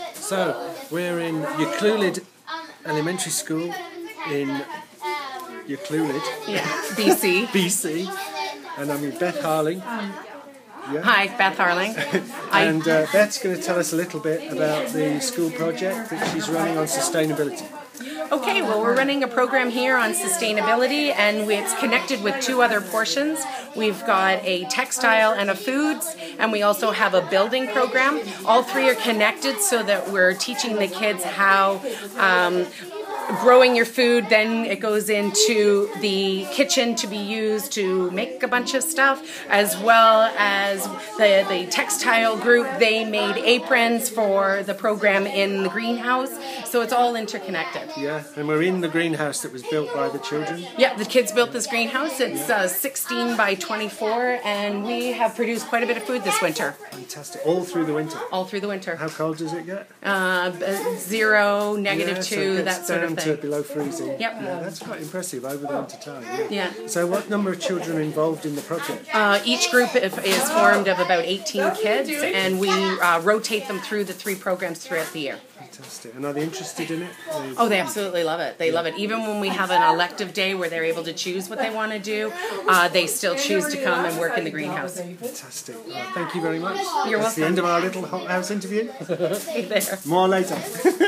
So, we're in Euclid Elementary School in Euclid, BC. BC, and I'm with Beth Harling. Hi, Beth Harling. And Beth's going to tell us a little bit about the school project that she's running on sustainability. Okay, well, we're running a program here on sustainability, and it's connected with two other portions. We've got a textile and a foods, and we also have a building program. All three are connected so that we're teaching the kids how growing your food, then it goes into the kitchen to be used to make a bunch of stuff, as well as the textile group. They made aprons for the program in the greenhouse, so it's all interconnected. Yeah, and we're in the greenhouse that was built by the children. Yeah, the kids built this greenhouse. It's 16 by 24, and we have produced quite a bit of food this winter. Fantastic. All through the winter? All through the winter. How cold does it get? 0, -2, so that sort of thing. to below freezing. Yep. Yeah, that's quite impressive over the winter time. Yeah. So what number of children are involved in the project? Each group is formed of about 18 kids, and we rotate them through the three programs throughout the year. Fantastic. And are they interested in it? Oh, they absolutely love it. They love it. Even when we have an elective day where they're able to choose what they want to do, they still choose to come and work in the greenhouse. Fantastic. Well, thank you very much. You're That's welcome. the end of our little hot house interview. Hey there. More later.